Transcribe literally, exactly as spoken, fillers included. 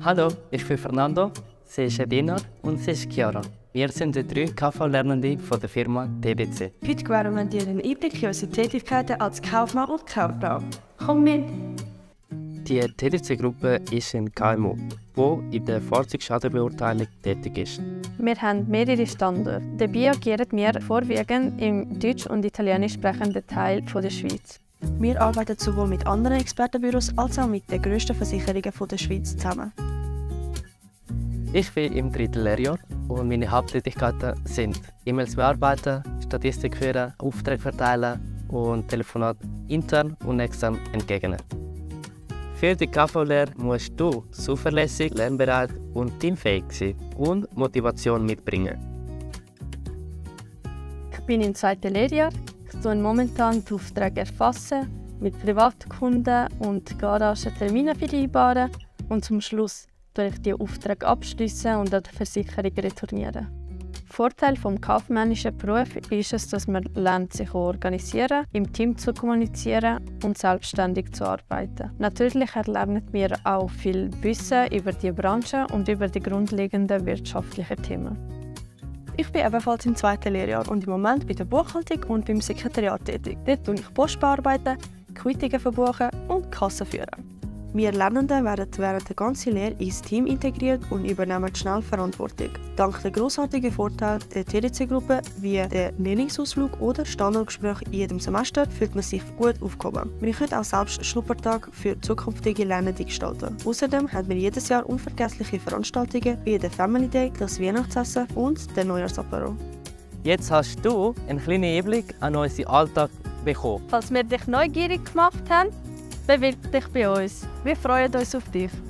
Hallo, ich bin Fernando, sie ist Edina und sie ist Chiara. Wir sind die drei K V-Lernenden von der Firma T D C. Heute gewähren wir dir einen Einblick in unsere Tätigkeiten als Kaufmann und Kauffrau. Komm mit! Die T D C-Gruppe ist ein K M U, die in der Fahrzeugschadenbeurteilung tätig ist. Wir haben mehrere Standorte. Dabei agieren wir vorwiegend im deutsch- und italienisch sprechenden Teil der Schweiz. Wir arbeiten sowohl mit anderen Expertenbüros als auch mit den grössten Versicherungen der Schweiz zusammen. Ich bin im dritten Lehrjahr und meine Haupttätigkeiten sind E-Mails bearbeiten, Statistik führen, Aufträge verteilen und Telefonate intern und extern entgegennehmen. Für die K V-Lehre musst du zuverlässig, lernbereit und teamfähig sein und Motivation mitbringen. Ich bin im zweiten Lehrjahr. Ich tue momentan die Aufträge erfassen, mit Privatkunden und Garagen Termine vereinbaren und zum Schluss tue ich die Aufträge abschließen und an die Versicherung retournieren. Vorteil des kaufmännischen Berufs ist es, dass man lernt, sich zu organisieren, im Team zu kommunizieren und selbstständig zu arbeiten. Natürlich erlernen wir auch viel Wissen über die Branche und über die grundlegenden wirtschaftlichen Themen. Ich bin ebenfalls im zweiten Lehrjahr und im Moment bei der Buchhaltung und beim Sekretariat tätig. Dort tue ich Post bearbeiten, Quittungen verbuchen und Kassen führen. Wir Lernenden werden während der ganzen Lehre ins Team integriert und übernehmen schnell Verantwortung. Dank der grossartigen Vorteile der T D C-Gruppe wie der Lehrlingsausflug oder Standortgespräche in jedem Semester fühlt man sich gut aufgehoben. Wir können auch selbst Schnuppertag für zukünftige Lernende gestalten. Außerdem haben wir jedes Jahr unvergessliche Veranstaltungen wie den Family Day, das Weihnachtsessen und den Neujahrsapero. Jetzt hast du einen kleinen Einblick an unseren Alltag bekommen. Falls wir dich neugierig gemacht haben, bewirb dich bei uns. Wir freuen uns auf dich.